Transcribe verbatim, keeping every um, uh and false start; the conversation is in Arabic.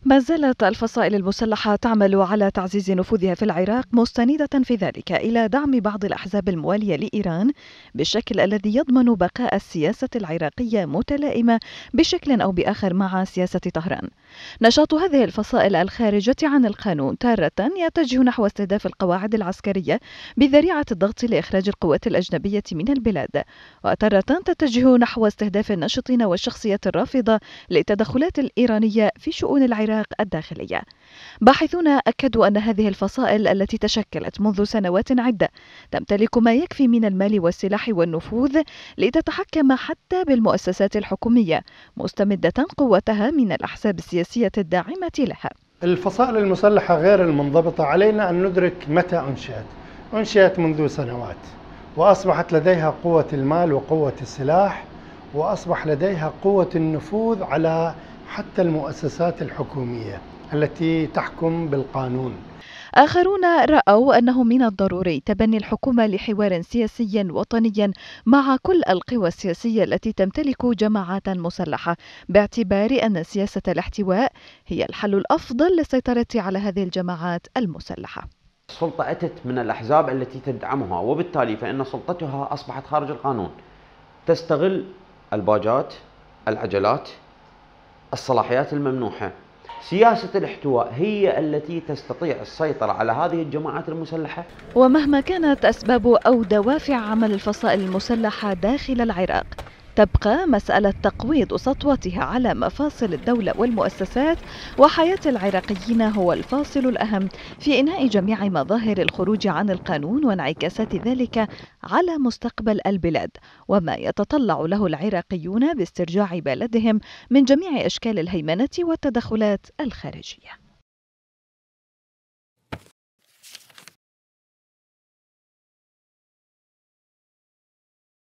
ما زالت الفصائل المسلحة تعمل على تعزيز نفوذها في العراق، مستندة في ذلك إلى دعم بعض الأحزاب الموالية لإيران بالشكل الذي يضمن بقاء السياسة العراقية متلائمة بشكل أو بآخر مع سياسة طهران. نشاط هذه الفصائل الخارجة عن القانون تارة يتجه نحو استهداف القواعد العسكرية بذريعة الضغط لإخراج القوات الأجنبية من البلاد، وتارة تتجه نحو استهداف الناشطين والشخصيات الرافضة للتدخلات الإيرانية في شؤون العراق الداخلية. باحثون أكدوا أن هذه الفصائل التي تشكلت منذ سنوات عدة تمتلك ما يكفي من المال والسلاح والنفوذ لتتحكم حتى بالمؤسسات الحكومية، مستمدة قوتها من الأحزاب السياسية الداعمة لها. الفصائل المسلحة غير المنضبطة علينا أن ندرك متى أنشئت. أنشئت منذ سنوات، وأصبحت لديها قوة المال وقوة السلاح، وأصبح لديها قوة النفوذ على حتى المؤسسات الحكومية التي تحكم بالقانون. آخرون رأوا أنه من الضروري تبني الحكومة لحوار سياسي وطني مع كل القوى السياسية التي تمتلك جماعات مسلحة، باعتبار أن سياسة الاحتواء هي الحل الأفضل للسيطرة على هذه الجماعات المسلحة. السلطة أتت من الأحزاب التي تدعمها، وبالتالي فإن سلطتها أصبحت خارج القانون، تستغل الباجات، العجلات، الصلاحيات الممنوحة. سياسة الاحتواء هي التي تستطيع السيطرة على هذه الجماعات المسلحة. ومهما كانت أسباب أو دوافع عمل الفصائل المسلحة داخل العراق، تبقى مسألة تقويض سطوتها على مفاصل الدولة والمؤسسات وحياة العراقيين هو الفاصل الأهم في إنهاء جميع مظاهر الخروج عن القانون وانعكاسات ذلك على مستقبل البلاد، وما يتطلع له العراقيون باسترجاع بلدهم من جميع أشكال الهيمنة والتدخلات الخارجية.